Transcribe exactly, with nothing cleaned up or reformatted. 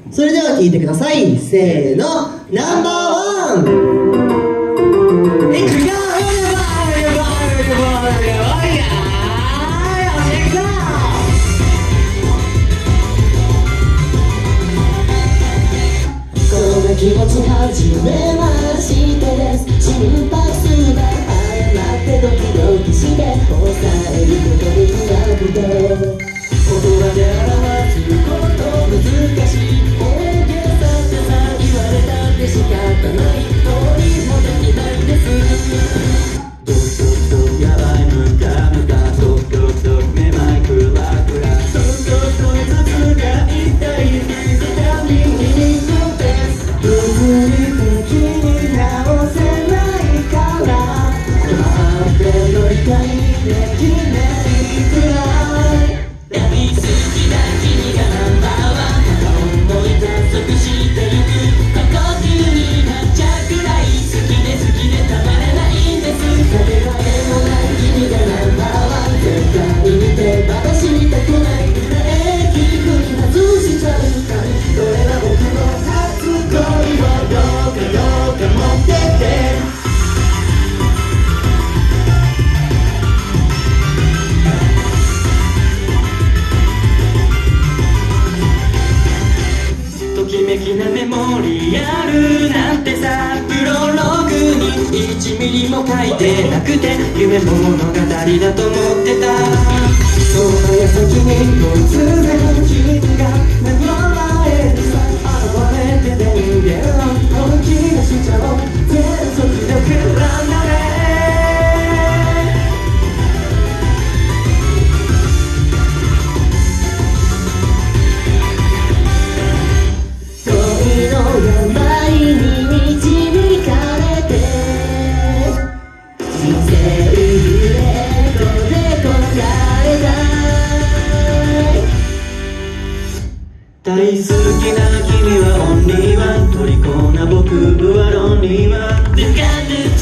それでは聴いてください。せーの、ナンバーワン。いくよ。 気持ち始めましてです。心拍数が誤ってドキドキして抑えることになくて、言葉で表すこと難しい。大げさってさ言われたって仕方ない。どうにもできないんです。ドクドクドクやばいムカムカドクドクドクめまいクラクラドクドクドク頭痛が痛い水たびにのです物理的に直せないから待っての痛いできないくらい大好きな君がナンバーワン。思い加速してゆく過呼吸になっちゃうくらい好きで好きでたまらないんです。かけがえのない君がナンバーワン。絶対に手放したくない。ブレーキ踏み外しちゃうかい。それは僕の初恋をどうかどうか持ってってときめきなメモリアルなんてさプロローグにいちミリも書いてなくて夢物語だと思ってた。その矢先に突然君が目の前にさ現れて電源を本気出しちゃおう全速力ランナー恋の病に導かれて人生揺れこでこられたい。大好きな君はオンリーワン。虜な僕はロンリーワン。